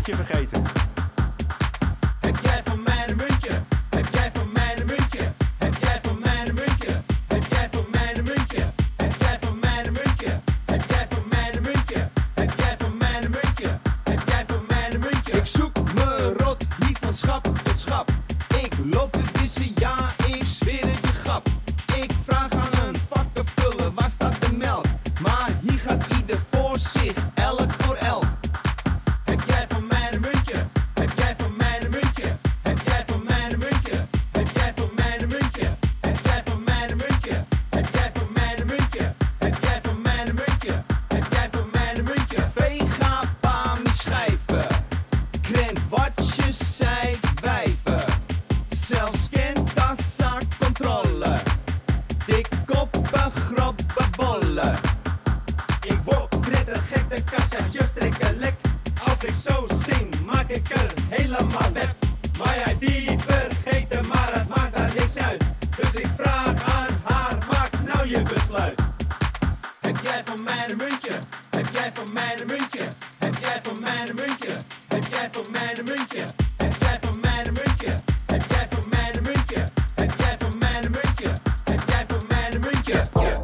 muntje vergeten. Heb jij voor mij een muntje? Heb jij voor mij een muntje? Heb jij voor mij een muntje? Heb jij voor mij een muntje? Heb jij voor mij een muntje? Heb jij voor mij een muntje? Heb jij voor mij een muntje? Heb jij voor mij een muntje? Ik zoek me rot, hier van schap tot schap. Ik loop te dissen, ja, ik zweer het je grap. Ik vraag aan een vakkenvuller, waar staat de melk? Maar hier gaat ieder voor zich, elk voor elk. Heb jij voor mij een muntje? Heb jij voor mij een muntje? Heb jij voor mij een muntje? Heb jij voor mij een muntje? Heb jij voor mij een muntje? Heb jij voor mij een muntje? Heb jij voor mij een muntje? Heb jij voor mij een muntje? Vega, pami, schijven. Krent, watjes, zij, wijven. Zelfs kentassa, controle. Dik koppen, grobben, bollen. Ik word knettergek, de kassaatjes trekken lek. Als ik zo zing, maak ik er helemaal web. Maar jij die vergeten, maar het maakt daar niks uit. Dus ik vraag aan haar, maak nou je besluit. Heb jij voor mij een muntje? Heb jij voor mij een muntje? Heb jij voor mij een muntje? Heb jij voor mij een muntje? Heb jij voor mij een muntje? Heb jij voor mij een muntje? Heb jij voor mij een muntje? Heb jij voor mij een muntje?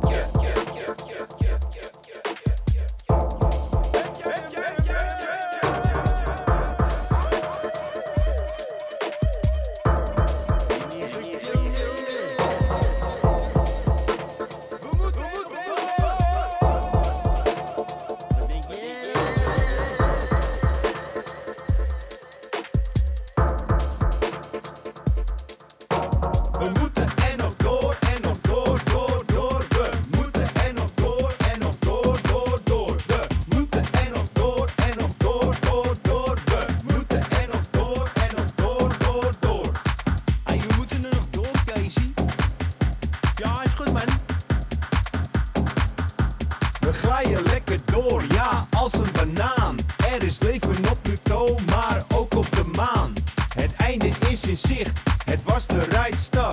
We moeten er nog door en nog door, door, door. We moeten er nog door en nog door, door, door. We moeten er nog door en nog door, door, door. We moeten er nog door en nog door, door, door. Hey, we moeten er nog door, Casey. Ja, is goed man. We glijden lekker door, ja, als een banaan. Er is leven op Pluto, maar ook op de maan. Het einde is in zicht, het was de right start.